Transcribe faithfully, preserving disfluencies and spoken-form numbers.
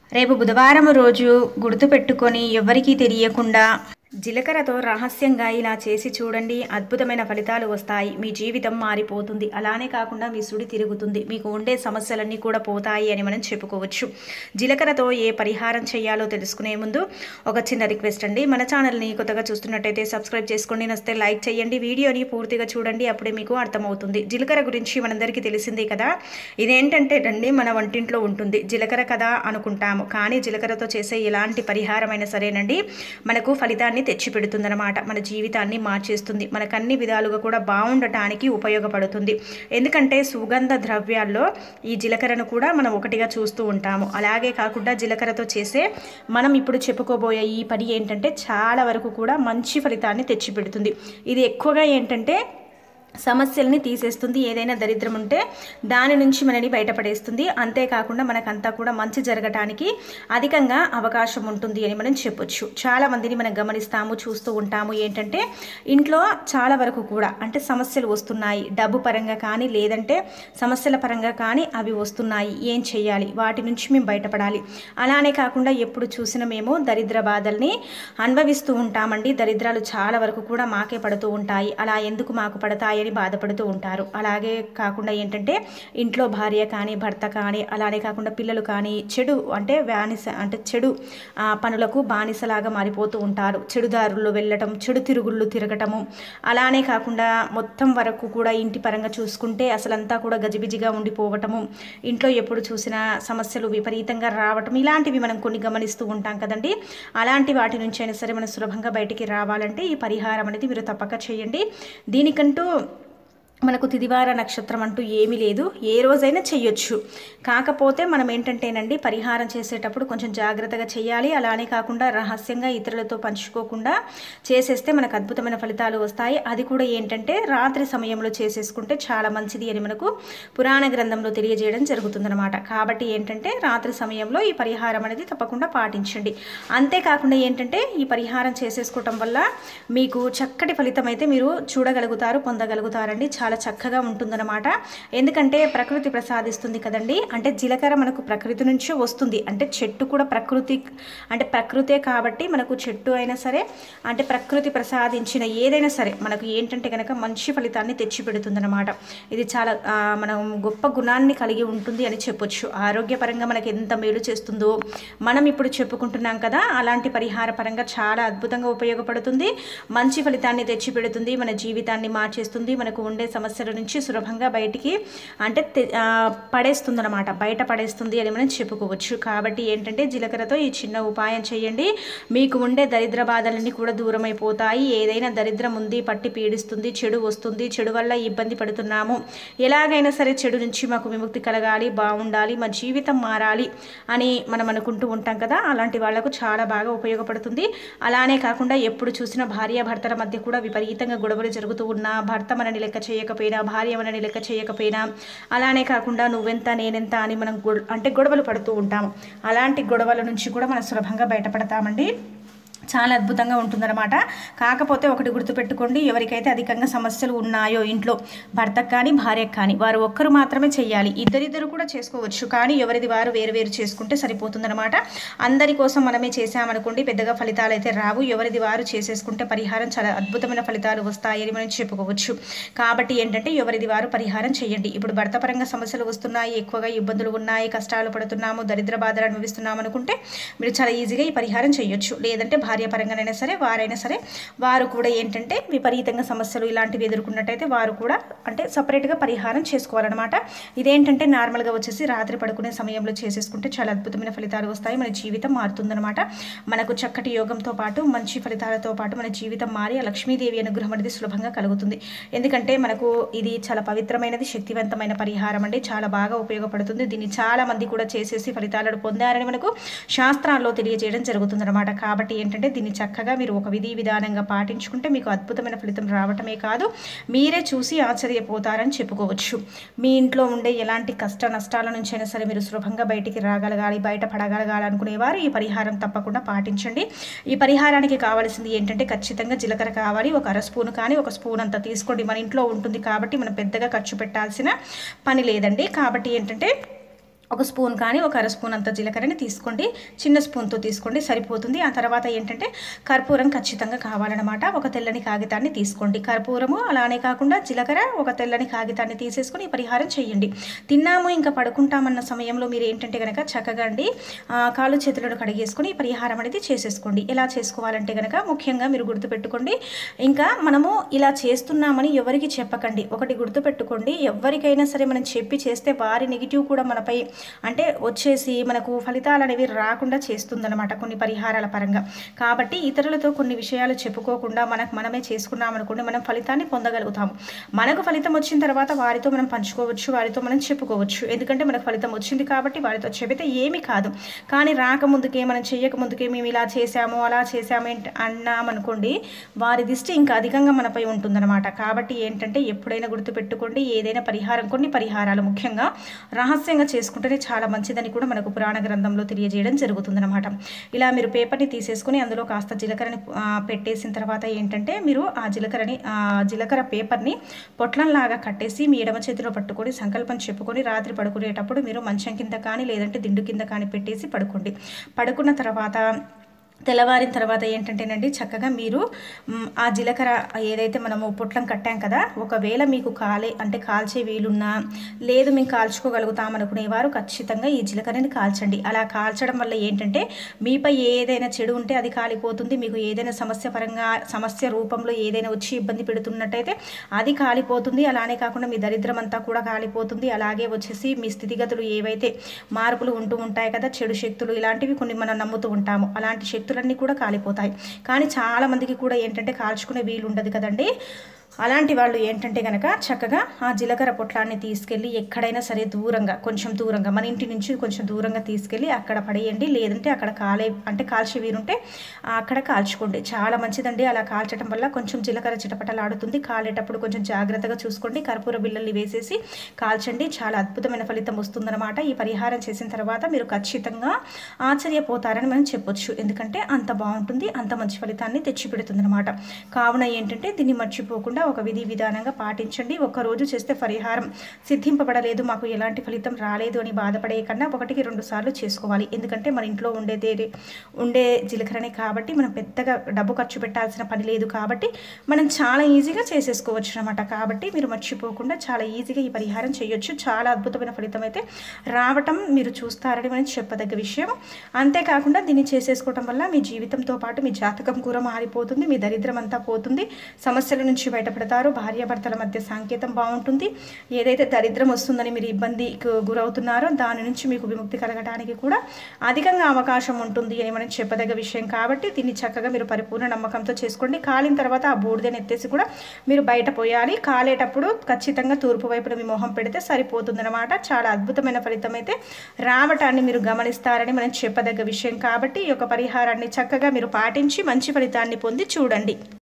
రేపు బుధవారం రోజు గుర్తుపెట్టుకొని ఎవరికీ తెలియకుండా జీలకర్రతో రహస్యంగా ఇలా చేసి చూడండి. అద్భుతమైన ఫలితాలు వస్తాయి. మీ జీవితం మారిపోతుంది. అలానే కాకుండా మీ సుడి తిరుగుతుంది. మీకు ఉండే సమస్యలన్నీ కూడా పోతాయి అని మనం చెప్పుకోవచ్చు. జీలకర్రతో ఏ పరిహారం చేయాలో తెలుసుకునే ముందు ఒక చిన్న రిక్వెస్ట్ అండి. మన ఛానల్ని కొత్తగా చూస్తున్నట్టయితే సబ్స్క్రైబ్ చేసుకోండి, నచ్చితే లైక్ చేయండి, వీడియోని పూర్తిగా చూడండి, అప్పుడే మీకు అర్థమవుతుంది. జీలకర్ర గురించి మనందరికీ తెలిసిందే కదా. ఇదేంటంటే అండి మన వంటింట్లో ఉంటుంది జీలకర్ర కదా అనుకుంటాము, కానీ జీలకర్రతో చేసే ఎలాంటి పరిహారమైనా సరేనండి మనకు ఫలితాన్ని తెచ్చిపెడుతుందన్నమాట. మన జీవితాన్ని మార్చేస్తుంది. మనకు అన్ని విధాలుగా కూడా బాగుండటానికి ఉపయోగపడుతుంది. ఎందుకంటే సుగంధ ద్రవ్యాల్లో ఈ జీలకర్రను కూడా మనం ఒకటిగా చూస్తూ ఉంటాము. అలాగే కాకుండా జీలకర్రతో చేసే మనం ఇప్పుడు చెప్పుకోబోయే ఈ పని ఏంటంటే చాలా వరకు కూడా మంచి ఫలితాన్ని తెచ్చిపెడుతుంది. ఇది ఎక్కువగా ఏంటంటే సమస్యల్ని తీసేస్తుంది. ఏదైనా దరిద్రం ఉంటే దాని నుంచి మనని బయటపడేస్తుంది. అంతేకాకుండా మనకంతా కూడా మంచి జరగటానికి అధికంగా అవకాశం ఉంటుంది అని మనం చెప్పొచ్చు. చాలా మందిని మనం గమనిస్తాము, చూస్తూ ఉంటాము. ఏంటంటే ఇంట్లో చాలా వరకు కూడా అంటే సమస్యలు వస్తున్నాయి, డబ్బు పరంగా కానీ లేదంటే సమస్యల పరంగా కానీ అవి వస్తున్నాయి. ఏం చేయాలి, వాటి నుంచి మేము బయటపడాలి. అలానే కాకుండా ఎప్పుడు చూసినా మేము దరిద్ర బాధల్ని అనుభవిస్తూ ఉంటామండి. దరిద్రాలు చాలా వరకు కూడా మాకే పడుతూ ఉంటాయి. అలా ఎందుకు మాకు పడతాయి బాధపడుతూ ఉంటారు. అలాగే కాకుండా ఏంటంటే ఇంట్లో భార్య కానీ భర్త కానీ అలానే కాకుండా పిల్లలు కానీ చెడు అంటే బానిస అంటే చెడు పనులకు బానిసలాగా మారిపోతూ ఉంటారు. చెడుదారుల్లో వెళ్ళటం, చెడు తిరుగుళ్ళు తిరగటము, అలానే కాకుండా మొత్తం వరకు కూడా ఇంటి పరంగా చూసుకుంటే అసలంతా కూడా గజిబిజిగా ఉండిపోవటము, ఇంట్లో ఎప్పుడు చూసినా సమస్యలు విపరీతంగా రావటం, ఇలాంటివి మనం కొన్ని గమనిస్తూ ఉంటాం కదండి. అలాంటి వాటి నుంచి అయినా సరే మనం సులభంగా బయటికి రావాలంటే ఈ పరిహారం అనేది మీరు తప్పక చేయండి. దీనికంటూ మనకు తిదివార నక్షత్రం అంటూ ఏమీ లేదు, ఏ రోజైనా చెయ్యొచ్చు. కాకపోతే మనం ఏంటంటేనండి పరిహారం చేసేటప్పుడు కొంచెం జాగ్రత్తగా చేయాలి. అలానే కాకుండా రహస్యంగా ఇతరులతో పంచుకోకుండా చేసేస్తే మనకు అద్భుతమైన ఫలితాలు వస్తాయి. అది కూడా ఏంటంటే రాత్రి సమయంలో చేసేసుకుంటే చాలా మంచిది అని మనకు పురాణ గ్రంథంలో తెలియజేయడం జరుగుతుందన్నమాట. కాబట్టి ఏంటంటే రాత్రి సమయంలో ఈ పరిహారం అనేది తప్పకుండా పాటించండి. అంతేకాకుండా ఏంటంటే ఈ పరిహారం చేసేసుకోవటం వల్ల మీకు చక్కటి ఫలితం అయితే మీరు చూడగలుగుతారు, పొందగలుగుతారండి. చాలా చక్కగా ఉంటుందన్నమాట. ఎందుకంటే ప్రకృతి ప్రసాదిస్తుంది కదండి. అంటే జీలకర్ర మనకు ప్రకృతి నుంచే వస్తుంది. అంటే చెట్టు కూడా ప్రకృతి అంటే ప్రకృతే కాబట్టి మనకు చెట్టు అయినా సరే అంటే ప్రకృతి ప్రసాదించిన ఏదైనా సరే మనకు ఏంటంటే కనుక మంచి ఫలితాన్ని తెచ్చిపెడుతుందన్నమాట. ఇది చాలా మనం గొప్ప గుణాన్ని కలిగి ఉంటుంది అని చెప్పొచ్చు. ఆరోగ్యపరంగా మనకి ఎంత మేలు చేస్తుందో మనం ఇప్పుడు చెప్పుకుంటున్నాం కదా. అలాంటి పరిహార పరంగా చాలా అద్భుతంగా ఉపయోగపడుతుంది. మంచి ఫలితాన్ని తెచ్చిపెడుతుంది. మన జీవితాన్ని మార్చేస్తుంది. మనకు ఉండే సమస్యల నుంచి సులభంగా బయటికి అంటే పడేస్తుంది అనమాట, బయట పడేస్తుంది అని మనం చెప్పుకోవచ్చు. కాబట్టి ఏంటంటే జీలకర్రతో ఈ చిన్న ఉపాయం చేయండి. మీకు ఉండే దరిద్ర బాధలన్నీ కూడా దూరం అయిపోతాయి. ఏదైనా దరిద్రం ఉంది, పట్టి పీడిస్తుంది, చెడు వస్తుంది, చెడు వల్ల ఇబ్బంది పడుతున్నాము, ఎలాగైనా సరే చెడు నుంచి మాకు విముక్తి కలగాలి, బాగుండాలి, మా జీవితం మారాలి అని మనం అనుకుంటూ ఉంటాం కదా. అలాంటి వాళ్లకు చాలా బాగా ఉపయోగపడుతుంది. అలానే కాకుండా ఎప్పుడు చూసినా భార్యాభర్తల మధ్య కూడా విపరీతంగా గొడవలు జరుగుతూ ఉన్నా, భర్త మనని లెక్క చేయకపోయినా, భార్య మనని లెక్క చేయకపోయినా, అలానే కాకుండా నువ్వెంత నేనెంత అని మనం అంటే గొడవలు పడుతూ ఉంటాము. అలాంటి గొడవల నుంచి కూడా మనం సులభంగా బయటపడతామండి. చాలా అద్భుతంగా ఉంటుందన్నమాట. కాకపోతే ఒకటి గుర్తుపెట్టుకోండి, ఎవరికైతే అధికంగా సమస్యలు ఉన్నాయో ఇంట్లో భర్తకు కానీ భార్యకు కానీ వారు ఒక్కరు మాత్రమే చేయాలి. ఇద్దరిద్దరు కూడా చేసుకోవచ్చు, కానీ ఎవరిది వారు వేరు వేరు చేసుకుంటే సరిపోతుందన్నమాట. అందరి కోసం మనమే చేసామనుకోండి పెద్దగా ఫలితాలు అయితే రావు. ఎవరిది వారు చేసేసుకుంటే పరిహారం చాలా అద్భుతమైన ఫలితాలు వస్తాయని మనం చెప్పుకోవచ్చు. కాబట్టి ఏంటంటే ఎవరిది వారు పరిహారం చేయండి. ఇప్పుడు భర్త పరంగా సమస్యలు వస్తున్నాయి, ఎక్కువగా ఇబ్బందులు ఉన్నాయి, కష్టాలు పడుతున్నాము, దరిద్ర బాధలు అనుభవిస్తున్నాము అనుకుంటే మీరు చాలా ఈజీగా ఈ పరిహారం చేయొచ్చు. లేదంటే భార్య పరంగానైనా సరే వారైనా సరే వారు కూడా ఏంటంటే విపరీతంగా సమస్యలు ఇలాంటివి ఎదుర్కొన్నట్టయితే వారు కూడా అంటే సపరేట్గా పరిహారం చేసుకోవాలన్నమాట. ఇదేంటంటే నార్మల్గా వచ్చేసి రాత్రి పడుకునే సమయంలో చేసేసుకుంటే చాలా అద్భుతమైన ఫలితాలు వస్తాయి. మన జీవితం మారుతుందన్నమాట. మనకు చక్కటి యోగంతో పాటు మంచి ఫలితాలతో పాటు మన జీవితం మారి ఆ లక్ష్మీదేవి అనుగ్రహం అనేది సులభంగా కలుగుతుంది. ఎందుకంటే మనకు ఇది చాలా పవిత్రమైనది, శక్తివంతమైన పరిహారం అండి. చాలా బాగా ఉపయోగపడుతుంది. దీన్ని చాలా మంది కూడా చేసేసి ఫలితాలను పొందారని మనకు శాస్త్రాల్లో తెలియజేయడం జరుగుతుందన్నమాట. కాబట్టి ఏంటంటే దీన్ని చక్కగా మీరు ఒక విధి విధానంగా పాటించుకుంటే మీకు అద్భుతమైన ఫలితం రావటమే కాదు, మీరే చూసి ఆశ్చర్యపోతారని చెప్పుకోవచ్చు. మీ ఇంట్లో ఉండే ఎలాంటి కష్ట నష్టాల నుంచి అయినా సరే మీరు సులభంగా బయటికి రాగలగాలి, బయట పడగలగాలి అనుకునేవారు ఈ పరిహారం తప్పకుండా పాటించండి. ఈ పరిహారానికి కావాల్సింది ఏంటంటే ఖచ్చితంగా జీలకర్ర కావాలి. ఒక అర స్పూన్ కానీ ఒక స్పూన్ అంత తీసుకోండి. మన ఇంట్లో ఉంటుంది కాబట్టి మనం పెద్దగా ఖర్చు పెట్టాల్సిన పని లేదండి. కాబట్టి ఏంటంటే ఒక స్పూన్ కానీ ఒక అర స్పూన్ అంత జీలకర్రని తీసుకోండి, చిన్న స్పూన్తో తీసుకోండి సరిపోతుంది. ఆ తర్వాత ఏంటంటే కర్పూరం ఖచ్చితంగా కావాలన్నమాట. ఒక తెల్లని కాగితాన్ని తీసుకోండి, కర్పూరము అలానే కాకుండా జీలకర్ర ఒక తెల్లని కాగితాన్ని తీసేసుకొని ఈ పరిహారం చేయండి. తిన్నాము ఇంకా పడుకుంటామన్న సమయంలో మీరు ఏంటంటే కనుక చక్కగా అండి కాళ్ళు చేతులను కడిగేసుకొని ఈ పరిహారం అనేది చేసేసుకోండి. ఎలా చేసుకోవాలంటే కనుక ముఖ్యంగా మీరు గుర్తుపెట్టుకోండి, ఇంకా మనము ఇలా చేస్తున్నామని ఎవరికి చెప్పకండి. ఒకటి గుర్తుపెట్టుకోండి, ఎవరికైనా సరే మనం చెప్పి చేస్తే వారి నెగిటివ్ కూడా మనపై అంటే వచ్చేసి మనకు ఫలితాలు అనేవి రాకుండా చేస్తుందన్నమాట కొన్ని పరిహారాల పరంగా. కాబట్టి ఇతరులతో కొన్ని విషయాలు చెప్పుకోకుండా మనకు మనమే చేసుకున్నాం అనుకోండి, మనం ఫలితాన్ని పొందగలుగుతాము. మనకు ఫలితం వచ్చిన తర్వాత వారితో మనం పంచుకోవచ్చు, వారితో మనం చెప్పుకోవచ్చు. ఎందుకంటే మనకు ఫలితం వచ్చింది కాబట్టి వారితో చెబితే ఏమీ కాదు. కానీ రాకముందుకే మనం చెయ్యకముందుకే మేము ఇలా చేసాము అలా చేసాము అన్నామనుకోండి, వారి దిష్టి ఇంకా అధికంగా మనపై ఉంటుందన్నమాట. కాబట్టి ఏంటంటే ఎప్పుడైనా గుర్తుపెట్టుకోండి, ఏదైనా పరిహారం కొన్ని పరిహారాలు ముఖ్యంగా రహస్యంగా చేసుకుంటేనే చాలా మంచిదని కూడా మనకు పురాణ గ్రంథంలో తెలియజేయడం జరుగుతుందన్నమాట. ఇలా మీరు పేపర్ని తీసేసుకొని అందులో కాస్త జీలకర్రని పెట్టేసిన తర్వాత ఏంటంటే మీరు ఆ జీలకర్రని ఆ జీలకర్ర పేపర్ని పొట్లంలాగా కట్టేసి మీ ఎడమ చేతిలో పట్టుకొని సంకల్పం చెప్పుకొని రాత్రి పడుకునేటప్పుడు మీరు మంచం కింద కానీ లేదంటే దిండు కింద కానీ పెట్టేసి పడుకోండి. పడుకున్న తర్వాత తెల్లవారిన తర్వాత ఏంటంటేనండి చక్కగా మీరు ఆ జీలకర్ర ఏదైతే మనము పొట్లం కట్టాం కదా, ఒకవేళ మీకు కాలే అంటే కాల్చే వీలున్నా లేదు మేము కాల్చుకోగలుగుతాం అనుకునేవారు ఖచ్చితంగా ఈ జీలకర్రని కాల్చండి. అలా కాల్చడం వల్ల ఏంటంటే మీపై ఏదైనా చెడు ఉంటే అది కాలిపోతుంది. మీకు ఏదైనా సమస్య పరంగా సమస్య రూపంలో ఏదైనా వచ్చి ఇబ్బంది పెడుతున్నట్టయితే అది కాలిపోతుంది. అలానే కాకుండా మీ దరిద్రం అంతా కూడా కాలిపోతుంది. అలాగే వచ్చేసి మీ స్థితిగతులు ఏవైతే మార్పులు ఉంటూ ఉంటాయి కదా, చెడు శక్తులు ఇలాంటివి కొన్ని మనం నమ్ముతూ ఉంటాము, అలాంటి శక్తులు అన్నీ కూడా కాలిపోతాయి. కానీ చాలా మందికి కూడా ఏంటంటే కాల్చుకునే వీలు ఉండదు కదండి. అలాంటి వాళ్ళు ఏంటంటే కనుక చక్కగా ఆ జీలకర్ర పొట్లాన్ని తీసుకెళ్ళి ఎక్కడైనా సరే దూరంగా కొంచెం దూరంగా మన ఇంటి నుంచి కొంచెం దూరంగా తీసుకెళ్ళి అక్కడ పడేయండి. లేదంటే అక్కడ కాలే అంటే కాల్చి వీరుంటే అక్కడ కాల్చుకోండి. చాలా మంచిదండి. అలా కాల్చడం వల్ల కొంచెం జీలకర్ర చిటపటలాడుతుంది. కాలేటప్పుడు కొంచెం జాగ్రత్తగా చూసుకోండి. కర్పూర బిళ్ళల్ని వేసేసి కాల్చండి. చాలా అద్భుతమైన ఫలితం వస్తుందన్నమాట. ఈ పరిహారం చేసిన తర్వాత మీరు ఖచ్చితంగా ఆశ్చర్యపోతారని మనం చెప్పొచ్చు. ఎందుకంటే అంత బాగుంటుంది, అంత మంచి ఫలితాన్ని తెచ్చిపెడుతుంది అనమాట. కావున ఏంటంటే దీన్ని మర్చిపోకుండా ఒక విధి విధానంగా పాటించండి. ఒక్కరోజు చేస్తే పరిహారం సిద్ధింపబడలేదు, మాకు ఎలాంటి ఫలితం రాలేదు అని బాధపడే కన్నా ఒకటికి రెండు సార్లు చేసుకోవాలి. ఎందుకంటే మన ఇంట్లో ఉండేదే ఉండే జీలకర్రనే కాబట్టి మనం పెద్దగా డబ్బు ఖర్చు పెట్టాల్సిన పని లేదు. కాబట్టి మనం చాలా ఈజీగా చేసేసుకోవచ్చు అనమాట. కాబట్టి మీరు మర్చిపోకుండా చాలా ఈజీగా ఈ పరిహారం చేయొచ్చు. చాలా అద్భుతమైన ఫలితం అయితే రావటం మీరు చూస్తారని మనం చెప్పదగ్గ విషయం. అంతేకాకుండా దీన్ని చేసేసుకోవటం వల్ల మీ జీవితంతో పాటు మీ జాతకం కూడా మారిపోతుంది, మీ దరిద్రం అంతా పోతుంది, సమస్యల నుంచి బయటపడతారు, భార్యాభర్తల మధ్య సంకేతం బాగుంటుంది. ఏదైతే దరిద్రం వస్తుందని మీరు ఇబ్బందికి గురవుతున్నారో దాని నుంచి మీకు విముక్తి కలగడానికి కూడా అధికంగా అవకాశం ఉంటుంది అని మనం చెప్పదగ్గ విషయం. కాబట్టి దీన్ని చక్కగా మీరు పరిపూర్ణ నమ్మకంతో చేసుకోండి. కాలిన తర్వాత ఆ బూడిదని ఎత్తేసి కూడా మీరు బయట పోయాలి. కాలేటప్పుడు ఖచ్చితంగా తూర్పు వైపున మీ మొహం పెడితే సరిపోతుందన్నమాట. చాలా అద్భుతమైన ఫలితం అయితే రావటాన్ని మీరు గమనిస్తారని మనం చెప్పదగ్గ విషయం. కాబట్టి ఈ యొక్క పరిహారాన్ని చక్కగా మీరు పాటించి మంచి ఫలితాన్ని పొంది చూడండి.